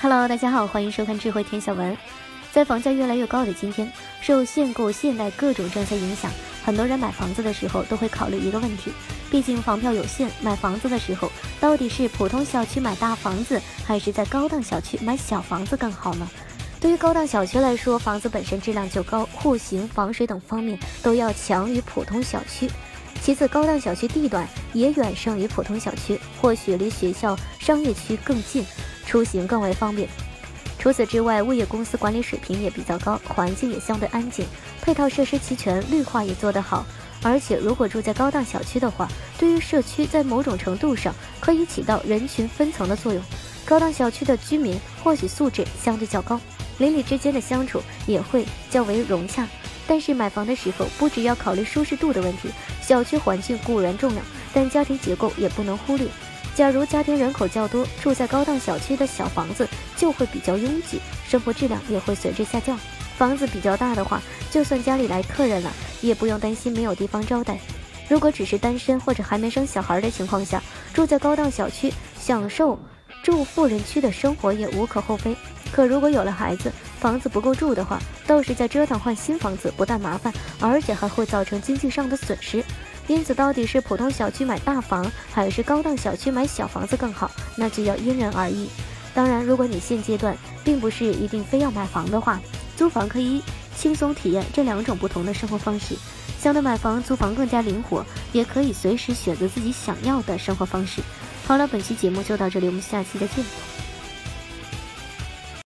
Hello， 大家好，欢迎收看智慧天下文。在房价越来越高的今天，受限购限贷各种政策影响，很多人买房子的时候都会考虑一个问题，毕竟房票有限，买房子的时候到底是普通小区买大房子，还是在高档小区买小房子更好呢？对于高档小区来说，房子本身质量就高，户型、防水等方面都要强于普通小区。其次，高档小区地段也远胜于普通小区，或许离学校、商业区更近，出行更为方便。除此之外，物业公司管理水平也比较高，环境也相对安静，配套设施齐全，绿化也做得好。而且如果住在高档小区的话，对于社区在某种程度上可以起到人群分层的作用。高档小区的居民或许素质相对较高，邻里之间的相处也会较为融洽。但是买房的时候不只要考虑舒适度的问题，小区环境固然重要，但家庭结构也不能忽略。假如家庭人口较多，住在高档小区的小房子就会比较拥挤，生活质量也会随之下降。房子比较大的话，就算家里来客人了，也不用担心没有地方招待。如果只是单身或者还没生小孩的情况下，住在高档小区，享受住富人区的生活也无可厚非。可如果有了孩子，房子不够住的话，到时再折腾换新房子，不但麻烦，而且还会造成经济上的损失。因此，到底是普通小区买大房，还是高档小区买小房子更好，那就要因人而异。当然，如果你现阶段并不是一定非要买房的话，租房可以轻松体验这两种不同的生活方式。相对买房，租房更加灵活，也可以随时选择自己想要的生活方式。好了，本期节目就到这里，我们下期再见。